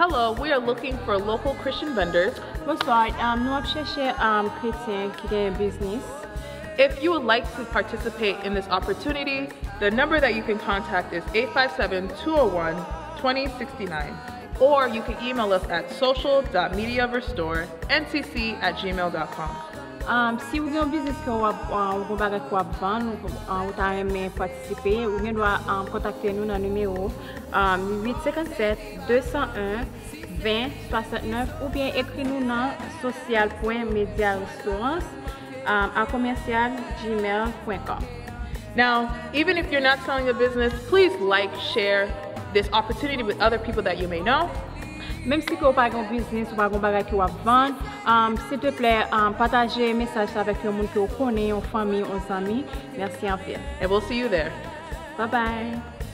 Hello, we are looking for local Christian vendors. Bonsoir, nous cherchons chrétien qui a un business. If you would like to participate in this opportunity, the number that you can contact is 857-201-2069. Or you can email us at social.mediarestoreteamncc@gmail.com. Si vous avez un business que vous avez vendre, vous avez participer, vous devez contacter nous dans le numéro 857 201 20 69 ou bien écrire nous dans social.mediarestoreteamncc@gmail.com. Now, even if you're not selling a business, please like, share this opportunity with other people that you may know. Même si vous n'avez pas un business ou pas un bagage que vous vendez, s'il te plaît, partagez le message avec les gens que vous connaissez, en famille, en amis. Merci en fait. And we'll see you there. Bye bye.